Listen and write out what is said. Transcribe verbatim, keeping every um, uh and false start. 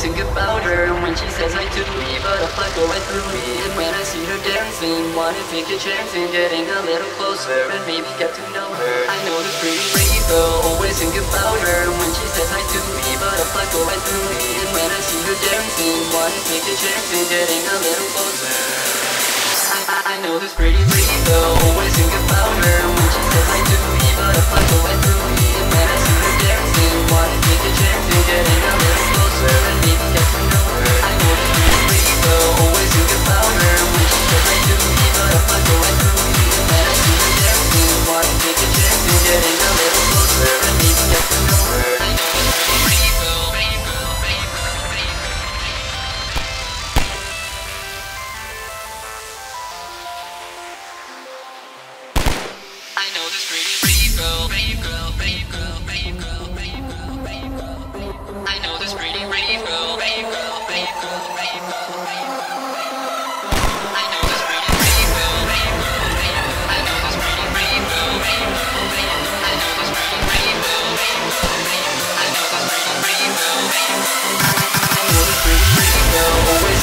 think about her when she says I to me, butterfly go right through me. And when I see her dancing, wanna take a chance in getting a little closer and maybe get to know her. I know this pretty lady girl, always think about her when she says I to me, butterfly go right through me. And when I see her dancing, wanna take a chance in getting a little closer. I, I, I know this pretty lady girl, always think about her when she says I to me, butterfly go right through me. And when I see her dancing, wanna take a chance in getting a little closer and maybe get to know her. I know this pretty lady girl, always think about her when she says I to me, butterfly go right through me. And when I see her dancing, wanna take a chance in getting a little closer and maybe get to know her. I know this pretty lady girl, lady girl, lady girl, lady girl. I know this pretty pretty girl, pretty girl, pretty girl, pretty girl, pretty girl, pretty girl. I know this pretty pretty girl, pretty girl, pretty girl, pretty girl, pretty girl. I know this pretty pretty girl, pretty girl, pretty girl. I know this pretty pretty girl, pretty girl, pretty girl. I know this pretty pretty girl, pretty girl, pretty girl. I know this pretty pretty girl, pretty girl. I know this pretty pretty girl, always